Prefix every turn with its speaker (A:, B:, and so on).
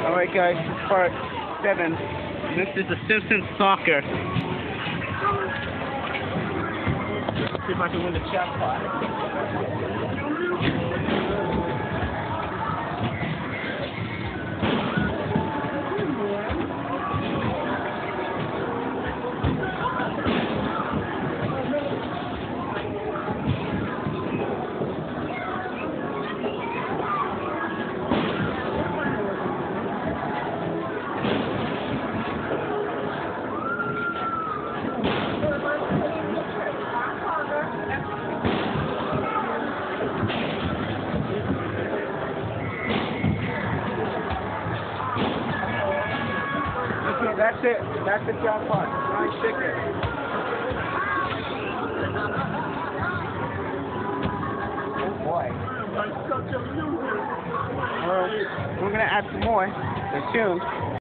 A: Alright guys, this is part 7. This is the Simpsons soccer. Let's see if I can win the jackpot. Okay, that's it. That's the jackpot. Nice ticket. Oh boy. We're gonna add some more. Stay tuned.